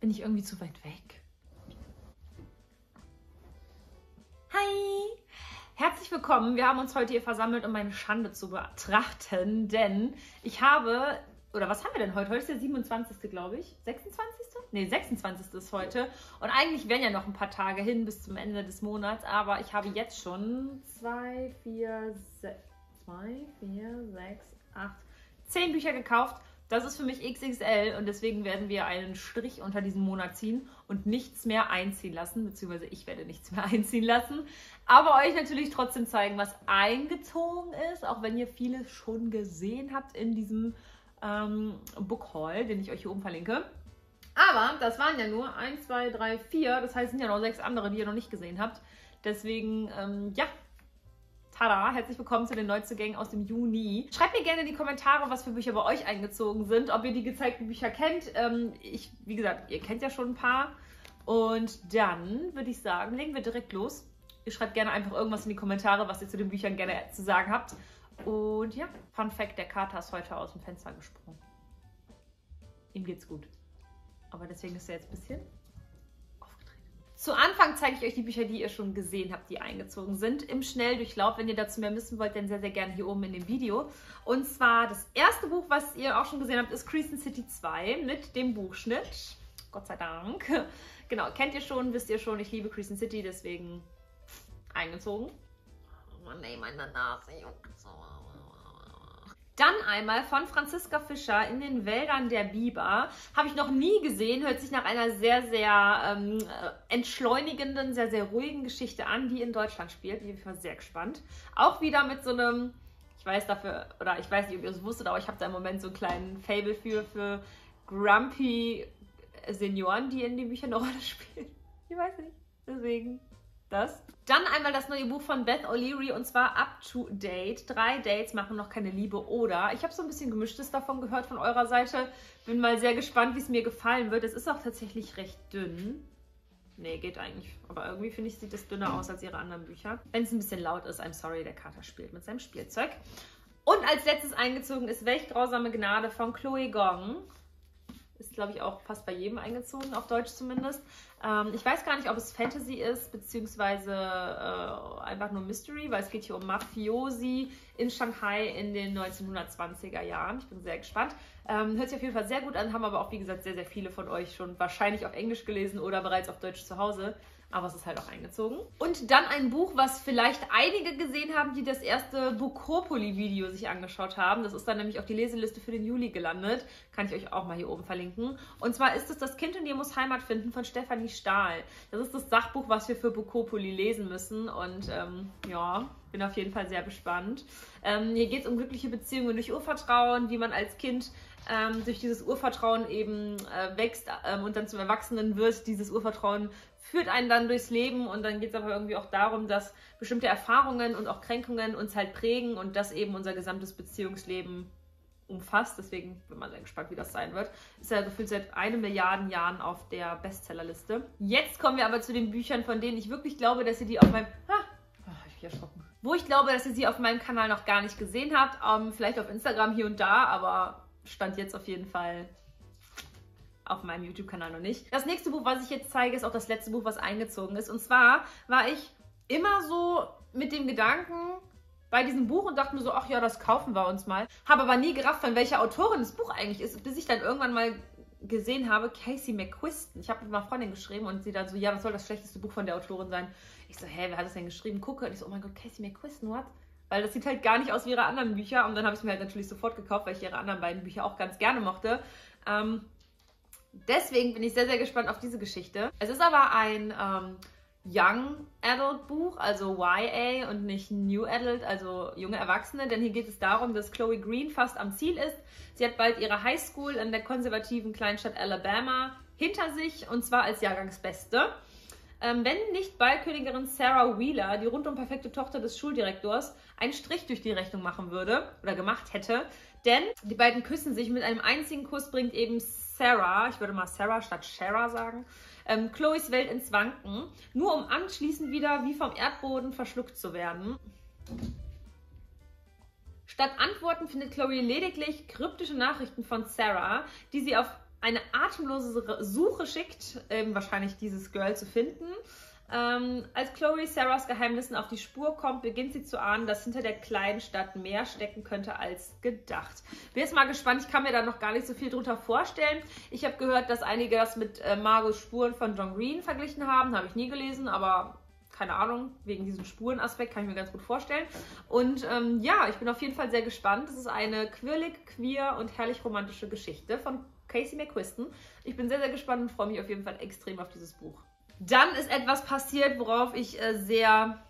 Bin ich irgendwie zu weit weg? Hi! Herzlich willkommen. Wir haben uns heute hier versammelt, um meine Schande zu betrachten, denn ich habe, oder was haben wir denn heute? Heute ist der 27. glaube ich. 26.? Ne, 26. ist heute. Und eigentlich wären ja noch ein paar Tage hin bis zum Ende des Monats, aber ich habe jetzt schon 10 Bücher gekauft. Das ist für mich XXL und deswegen werden wir einen Strich unter diesen Monat ziehen und nichts mehr einziehen lassen, beziehungsweise ich werde nichts mehr einziehen lassen, aber euch natürlich trotzdem zeigen, was eingezogen ist, auch wenn ihr vieles schon gesehen habt in diesem Book Haul, den ich euch hier oben verlinke. Aber das waren ja nur 1, 2, 3, 4, das heißt, es sind ja noch 6 andere, die ihr noch nicht gesehen habt. Deswegen, ja. Tada, herzlich willkommen zu den Neuzugängen aus dem Juni. Schreibt mir gerne in die Kommentare, was für Bücher bei euch eingezogen sind, ob ihr die gezeigten Bücher kennt. Wie gesagt, ihr kennt ja schon ein paar. Und dann würde ich sagen, legen wir direkt los. Ihr schreibt gerne einfach irgendwas in die Kommentare, was ihr zu den Büchern gerne zu sagen habt. Und ja, Fun Fact, der Kater ist heute aus dem Fenster gesprungen. Ihm geht's gut. Aber deswegen ist er jetzt ein bisschen aufgedreht. Zu Anfang zeige ich euch die Bücher, die ihr schon gesehen habt, die eingezogen sind. Im Schnelldurchlauf, wenn ihr dazu mehr wissen wollt, dann sehr, sehr gerne hier oben in dem Video. Und zwar das erste Buch, was ihr auch schon gesehen habt, ist Crescent City 2 mit dem Buchschnitt. Gott sei Dank. Genau, kennt ihr schon, wisst ihr schon, ich liebe Crescent City, deswegen eingezogen. Oh Mann, ey, meine Nase juckt so. Dann einmal von Franziska Fischer in den Wäldern der Biber. Habe ich noch nie gesehen, hört sich nach einer sehr, sehr entschleunigenden, sehr, sehr ruhigen Geschichte an, die in Deutschland spielt. Ich bin sehr gespannt. Auch wieder mit so einem, ich weiß nicht, ob ihr es wusstet, aber ich habe da im Moment so einen kleinen Faible für grumpy Senioren, die in den Büchern eine Rolle spielen. Ich weiß nicht, deswegen das. Dann einmal das neue Buch von Beth O'Leary und zwar Up to Date. 3 Dates machen noch keine Liebe oder. Ich habe so ein bisschen Gemischtes davon gehört von eurer Seite. Bin mal sehr gespannt, wie es mir gefallen wird. Es ist auch tatsächlich recht dünn. Nee, geht eigentlich. Aber irgendwie finde ich, sieht es dünner aus als ihre anderen Bücher. Wenn es ein bisschen laut ist, I'm sorry, der Kater spielt mit seinem Spielzeug. Und als letztes eingezogen ist Welch grausame Gnade von Chloe Gong. Ist, glaube ich, auch fast bei jedem eingezogen, auf Deutsch zumindest. Ich weiß gar nicht, ob es Fantasy ist, beziehungsweise einfach nur Mystery, weil es geht hier um Mafiosi in Shanghai in den 1920er Jahren. Ich bin sehr gespannt. Hört sich auf jeden Fall sehr gut an, haben aber auch, wie gesagt, sehr, sehr viele von euch schon wahrscheinlich auf Englisch gelesen oder bereits auf Deutsch zu Hause. Aber es ist halt auch eingezogen. Und dann ein Buch, was vielleicht einige gesehen haben, die das erste Bukopoli-Video sich angeschaut haben. Das ist dann nämlich auf die Leseliste für den Juli gelandet. Kann ich euch auch mal hier oben verlinken. Und zwar ist es Das Kind in dir muss Heimat finden von Stefanie Stahl. Das ist das Sachbuch, was wir für Bukopoli lesen müssen. Und ja, bin auf jeden Fall sehr gespannt. Hier geht es um glückliche Beziehungen durch Urvertrauen, wie man als Kind durch dieses Urvertrauen eben wächst und dann zum Erwachsenen wird. Dieses Urvertrauen führt einen dann durchs Leben und dann geht es aber irgendwie auch darum, dass bestimmte Erfahrungen und auch Kränkungen uns halt prägen und das eben unser gesamtes Beziehungsleben umfasst. Deswegen bin ich mal sehr gespannt, wie das sein wird. Ist ja gefühlt seit 1 Milliarden Jahren auf der Bestsellerliste. Jetzt kommen wir aber zu den Büchern, von denen ich wirklich glaube, dass ihr die auf meinem... ich bin erschrocken. Wo ich glaube, dass ihr sie auf meinem Kanal noch gar nicht gesehen habt. Vielleicht auf Instagram hier und da, aber Stand jetzt auf jeden Fall auf meinem YouTube-Kanal noch nicht. Das nächste Buch, was ich jetzt zeige, ist auch das letzte Buch, was eingezogen ist. Und zwar war ich immer so mit dem Gedanken bei diesem Buch und dachte mir so, ach ja, das kaufen wir uns mal. Habe aber nie gerafft, von welcher Autorin das Buch eigentlich ist, bis ich dann irgendwann mal gesehen habe, Casey McQuiston. Ich habe mit meiner Freundin geschrieben und sie dann so, ja, das soll das schlechteste Buch von der Autorin sein. Ich so, hä, wer hat das denn geschrieben? Gucke. Und ich so, oh mein Gott, Casey McQuiston, what? Weil das sieht halt gar nicht aus wie ihre anderen Bücher. Und dann habe ich es mir halt natürlich sofort gekauft, weil ich ihre anderen beiden Bücher auch ganz gerne mochte. Deswegen bin ich sehr, sehr gespannt auf diese Geschichte. Es ist aber ein Young Adult Buch, also YA und nicht New Adult, also junge Erwachsene. Denn hier geht es darum, dass Chloe Green fast am Ziel ist. Sie hat bald ihre Highschool in der konservativen Kleinstadt Alabama hinter sich und zwar als Jahrgangsbeste. Wenn nicht Ballkönigin Sarah Wheeler, die rundum perfekte Tochter des Schuldirektors, einen Strich durch die Rechnung machen würde oder gemacht hätte. Denn die beiden küssen sich. Mit einem einzigen Kuss bringt eben Sarah, ich würde mal Sarah statt Shara sagen, Chloes Welt ins Wanken, nur um anschließend wieder wie vom Erdboden verschluckt zu werden. Statt Antworten findet Chloe lediglich kryptische Nachrichten von Sarah, die sie auf eine atemlose Suche schickt, wahrscheinlich dieses Girl zu finden. Als Chloe Sarahs Geheimnissen auf die Spur kommt, beginnt sie zu ahnen, dass hinter der kleinen Stadt mehr stecken könnte als gedacht. Bin jetzt mal gespannt, ich kann mir da noch gar nicht so viel drunter vorstellen. Ich habe gehört, dass einige das mit Margos Spuren von John Green verglichen haben. Habe ich nie gelesen, aber keine Ahnung, wegen diesem Spurenaspekt kann ich mir ganz gut vorstellen. Und ja, ich bin auf jeden Fall sehr gespannt. Es ist eine quirlig, queer und herrlich romantische Geschichte von Casey McQuiston. Ich bin sehr, sehr gespannt und freue mich auf jeden Fall extrem auf dieses Buch. Dann ist etwas passiert, worauf ich sehr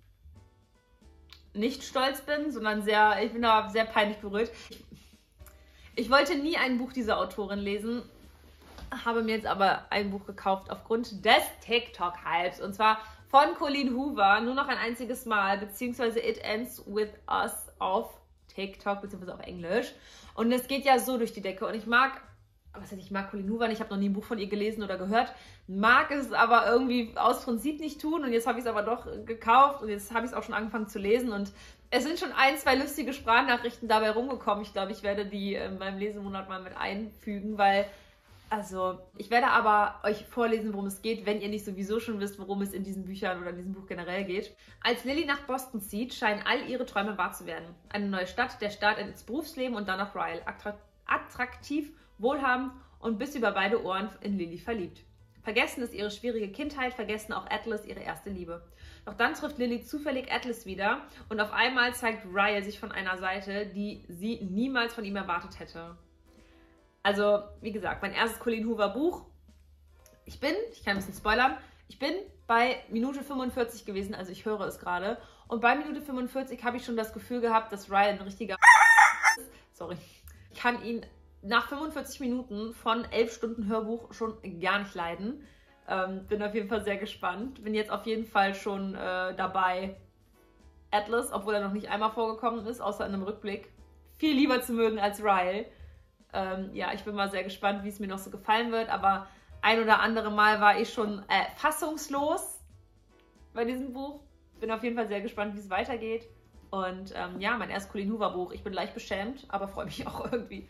nicht stolz bin, sondern ich bin da sehr peinlich berührt. Ich wollte nie ein Buch dieser Autorin lesen, habe mir jetzt aber ein Buch gekauft aufgrund des TikTok-Hypes. Und zwar von Colleen Hoover, nur noch ein einziges Mal, beziehungsweise It Ends With Us auf TikTok, beziehungsweise auf Englisch. Und es geht ja so durch die Decke. Und ich mag Colleen Hoover nicht, ich habe noch nie ein Buch von ihr gelesen oder gehört, mag es aber irgendwie aus Prinzip nicht tun und jetzt habe ich es aber doch gekauft und jetzt habe ich es auch schon angefangen zu lesen und es sind schon 1, 2 lustige Sprachnachrichten dabei rumgekommen. Ich glaube, ich werde die in meinem Lesemonat mal mit einfügen, weil, also, ich werde aber euch vorlesen, worum es geht, wenn ihr nicht sowieso schon wisst, worum es in diesen Büchern oder in diesem Buch generell geht. Als Lily nach Boston zieht, scheinen all ihre Träume wahr zu werden. Eine neue Stadt, der Start ins Berufsleben und dann noch Ryle. Attraktiv, wohlhabend und bis über beide Ohren in Lily verliebt. Vergessen ist ihre schwierige Kindheit, vergessen auch Atlas ihre erste Liebe. Doch dann trifft Lily zufällig Atlas wieder und auf einmal zeigt Ryle sich von einer Seite, die sie niemals von ihm erwartet hätte. Also, wie gesagt, mein erstes Colleen Hoover Buch. Ich kann ein bisschen spoilern, ich bin bei Minute 45 gewesen, also ich höre es gerade. Und bei Minute 45 habe ich schon das Gefühl gehabt, dass Ryle ein richtiger sorry. Ich kann ihn nach 45 Minuten von 11 Stunden Hörbuch schon gar nicht leiden. Bin auf jeden Fall sehr gespannt. Bin jetzt auf jeden Fall schon dabei, Atlas, obwohl er noch nicht einmal vorgekommen ist, außer in einem Rückblick, viel lieber zu mögen als Ryle. Ja, ich bin mal sehr gespannt, wie es mir noch so gefallen wird, aber ein oder andere Mal war ich schon fassungslos bei diesem Buch. Bin auf jeden Fall sehr gespannt, wie es weitergeht. Und ja, mein erstes Colleen Hoover Buch. Ich bin leicht beschämt, aber freue mich auch irgendwie.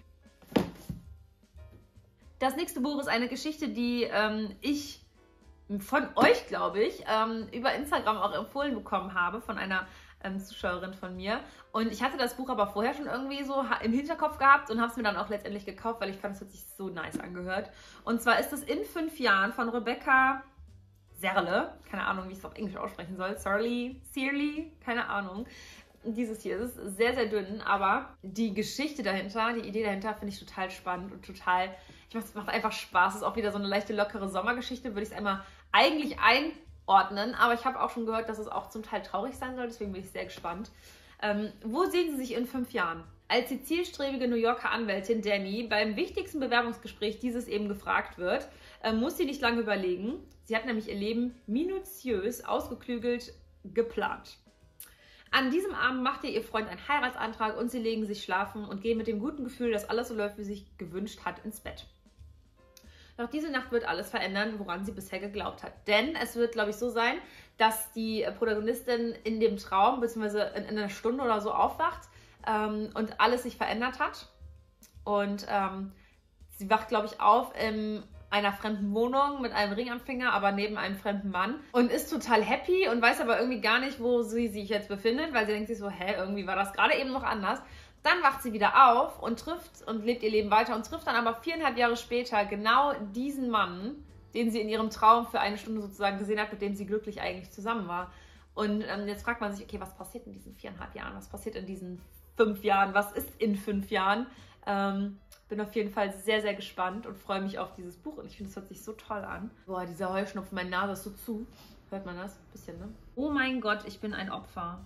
Das nächste Buch ist eine Geschichte, die ich von euch, glaube ich, über Instagram auch empfohlen bekommen habe, von einer Zuschauerin von mir. Und ich hatte das Buch aber vorher schon irgendwie so im Hinterkopf gehabt und habe es mir dann auch letztendlich gekauft, weil ich fand, es hat sich so nice angehört. Und zwar ist es In 5 Jahren von Rebecca Serle. Keine Ahnung, wie ich es auf Englisch aussprechen soll. Searle, keine Ahnung. Dieses hier ist sehr, sehr dünn, aber die Geschichte dahinter, die Idee dahinter finde ich total spannend und es macht einfach Spaß. Es ist auch wieder so eine leichte, lockere Sommergeschichte, würde ich es einmal eigentlich einordnen, aber ich habe auch schon gehört, dass es auch zum Teil traurig sein soll, deswegen bin ich sehr gespannt. Wo sehen Sie sich in 5 Jahren? Als die zielstrebige New Yorker Anwältin Danny beim wichtigsten Bewerbungsgespräch dieses eben gefragt wird, muss sie nicht lange überlegen. Sie hat nämlich ihr Leben minutiös, ausgeklügelt geplant. An diesem Abend macht ihr Freund einen Heiratsantrag und sie legen sich schlafen und gehen mit dem guten Gefühl, dass alles so läuft, wie sie sich gewünscht hat, ins Bett. Doch diese Nacht wird alles verändern, woran sie bisher geglaubt hat. Denn es wird, glaube ich, so sein, dass die Protagonistin in dem Traum, beziehungsweise in einer Stunde oder so aufwacht und alles sich verändert hat. Und sie wacht, glaube ich, auf in einer fremden Wohnung mit einem Ring am Finger, aber neben einem fremden Mann und ist total happy und weiß aber irgendwie gar nicht, wo sie sich jetzt befindet, weil sie denkt sich so, irgendwie war das gerade eben noch anders. Dann wacht sie wieder auf und trifft und lebt ihr Leben weiter und trifft dann aber 4,5 Jahre später genau diesen Mann, den sie in ihrem Traum für eine Stunde sozusagen gesehen hat, mit dem sie glücklich eigentlich zusammen war. Und jetzt fragt man sich, okay, was passiert in diesen 4,5 Jahren? Was passiert in diesen 5 Jahren? Was ist in 5 Jahren? Bin auf jeden Fall sehr, sehr gespannt und freue mich auf dieses Buch und ich finde, es hört sich so toll an. Boah, dieser Heuschnupfen, meine Nase ist so zu. Hört man das? Ein bisschen, ne? Oh mein Gott, ich bin ein Opfer.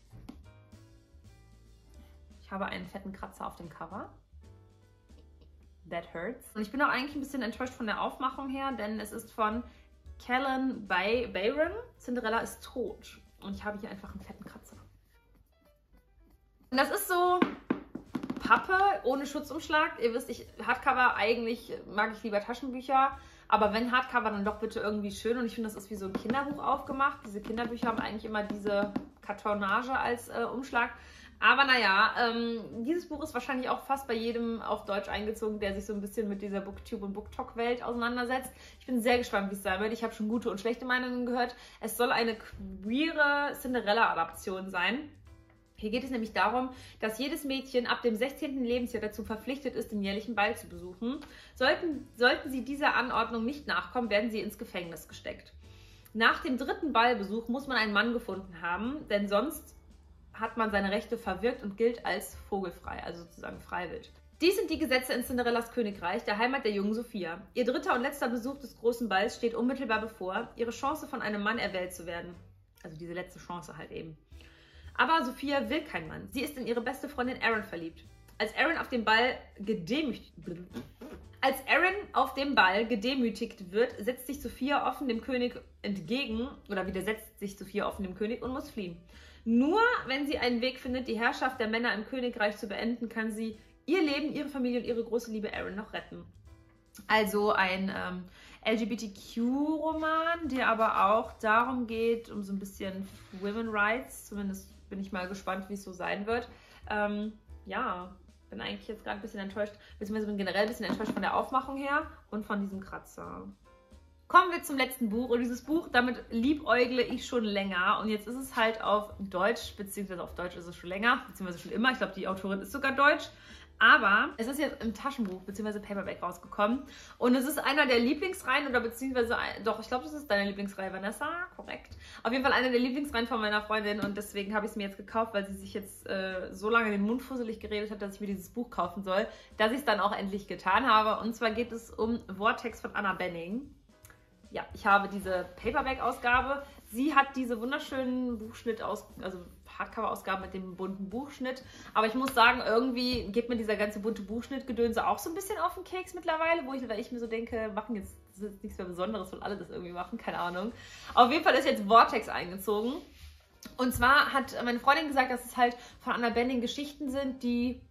Ich habe einen fetten Kratzer auf dem Cover. That hurts. Und ich bin auch eigentlich ein bisschen enttäuscht von der Aufmachung her, denn es ist von Callan Byron. Cinderella ist tot. Und ich habe hier einfach einen fetten Kratzer. Und das ist so Pappe ohne Schutzumschlag. Ihr wisst, Hardcover, eigentlich mag ich lieber Taschenbücher, aber wenn Hardcover, dann doch bitte irgendwie schön. Und ich finde, das ist wie so ein Kinderbuch aufgemacht. Diese Kinderbücher haben eigentlich immer diese Kartonage als Umschlag. Aber naja, dieses Buch ist wahrscheinlich auch fast bei jedem auf Deutsch eingezogen, der sich so ein bisschen mit dieser Booktube- und Booktalk-Welt auseinandersetzt. Ich bin sehr gespannt, wie es sein wird. Ich habe schon gute und schlechte Meinungen gehört. Es soll eine queere Cinderella-Adaption sein. Hier geht es nämlich darum, dass jedes Mädchen ab dem 16. Lebensjahr dazu verpflichtet ist, den jährlichen Ball zu besuchen. Sollten sie dieser Anordnung nicht nachkommen, werden sie ins Gefängnis gesteckt. Nach dem 3. Ballbesuch muss man einen Mann gefunden haben, denn sonst hat man seine Rechte verwirkt und gilt als vogelfrei, also sozusagen freiwild. Dies sind die Gesetze in Cinderellas Königreich, der Heimat der jungen Sophia. Ihr 3. und letzter Besuch des großen Balls steht unmittelbar bevor, ihre Chance von einem Mann erwählt zu werden. Also diese letzte Chance halt eben. Aber Sophia will keinen Mann. Sie ist in ihre beste Freundin Erin verliebt. Als Erin auf dem Ball gedemütigt wird, setzt sich Sophia offen dem König entgegen oder widersetzt sich Sophia offen dem König und muss fliehen. Nur wenn sie einen Weg findet, die Herrschaft der Männer im Königreich zu beenden, kann sie ihr Leben, ihre Familie und ihre große Liebe Erin noch retten. Also ein LGBTQ-Roman, der aber auch darum geht, um so ein bisschen Women Rights. Zumindest bin ich mal gespannt, wie es so sein wird. Ja, bin eigentlich jetzt gerade ein bisschen enttäuscht, beziehungsweise bin generell ein bisschen enttäuscht von der Aufmachung her und von diesem Kratzer. Kommen wir zum letzten Buch und dieses Buch, damit liebäugle ich schon länger und jetzt ist es halt auf Deutsch, beziehungsweise auf Deutsch ist es schon länger, beziehungsweise schon immer, ich glaube die Autorin ist sogar deutsch, aber es ist jetzt im Taschenbuch beziehungsweise Paperback rausgekommen und es ist einer der Lieblingsreihen oder beziehungsweise, doch, ich glaube das ist deine Lieblingsreihe, Vanessa, korrekt. Auf jeden Fall eine der Lieblingsreihen von meiner Freundin und deswegen habe ich es mir jetzt gekauft, weil sie sich jetzt so lange den Mund fusselig geredet hat, dass ich mir dieses Buch kaufen soll, dass ich es dann auch endlich getan habe und zwar geht es um Vortex von Anna Benning. Ja, ich habe diese Paperback-Ausgabe. Sie hat diese wunderschönen Hardcover-Ausgaben mit dem bunten Buchschnitt. Aber ich muss sagen, irgendwie geht mir dieser ganze bunte Buchschnitt-Gedönse auch so ein bisschen auf den Keks mittlerweile, weil ich mir so denke, das ist jetzt nichts mehr Besonderes, weil alle das irgendwie machen, keine Ahnung. Auf jeden Fall ist jetzt Vortex eingezogen. Und zwar hat meine Freundin gesagt, dass es halt von Anna Benning Geschichten sind, die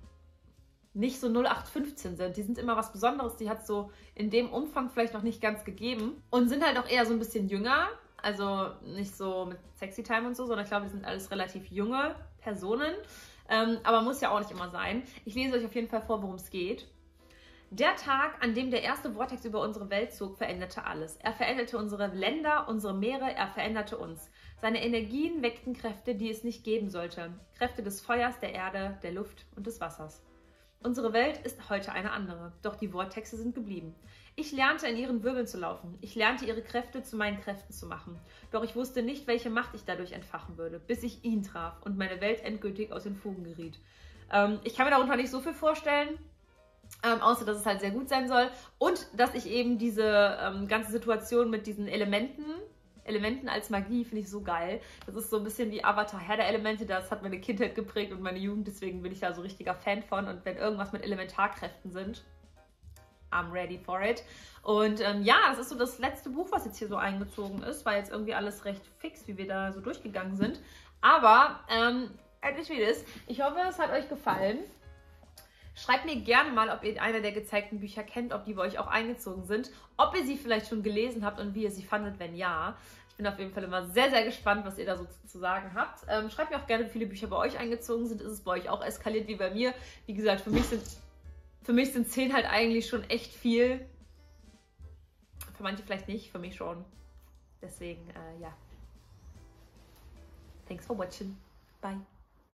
nicht so 0815 sind. Die sind immer was Besonderes. Die hat es so in dem Umfang vielleicht noch nicht ganz gegeben. Und sind halt auch eher so ein bisschen jünger. Also nicht so mit Sexy Time und so, sondern ich glaube, die sind alles relativ junge Personen. Aber muss ja auch nicht immer sein. Ich lese euch auf jeden Fall vor, worum es geht. Der Tag, an dem der erste Vortex über unsere Welt zog, veränderte alles. Er veränderte unsere Länder, unsere Meere, er veränderte uns. Seine Energien weckten Kräfte, die es nicht geben sollte. Kräfte des Feuers, der Erde, der Luft und des Wassers. Unsere Welt ist heute eine andere, doch die Vortexe sind geblieben. Ich lernte in ihren Wirbeln zu laufen. Ich lernte ihre Kräfte zu meinen Kräften zu machen. Doch ich wusste nicht, welche Macht ich dadurch entfachen würde, bis ich ihn traf und meine Welt endgültig aus den Fugen geriet. Ich kann mir darunter nicht so viel vorstellen, außer dass es halt sehr gut sein soll und dass ich eben diese ganze Situation mit diesen Elementen als Magie finde ich so geil. Das ist so ein bisschen wie Avatar, Herr der Elemente, das hat meine Kindheit geprägt und meine Jugend, deswegen bin ich da so richtiger Fan von. Und wenn irgendwas mit Elementarkräften sind, I'm ready for it. Und ja, das ist so das letzte Buch, was jetzt hier so eingezogen ist, weil jetzt irgendwie alles recht fix, wie wir da so durchgegangen sind. Aber, endlich wie es ist. Ich hoffe, es hat euch gefallen. Schreibt mir gerne mal, ob ihr eine der gezeigten Bücher kennt, ob die bei euch auch eingezogen sind, ob ihr sie vielleicht schon gelesen habt und wie ihr sie fandet, wenn ja. Ich bin auf jeden Fall immer sehr, sehr gespannt, was ihr da so zu sagen habt. Schreibt mir auch gerne, wie viele Bücher bei euch eingezogen sind. Ist es bei euch auch eskaliert wie bei mir? Wie gesagt, für mich sind 10 halt eigentlich schon echt viel. Für manche vielleicht nicht, für mich schon. Deswegen, ja. Thanks for watching. Bye.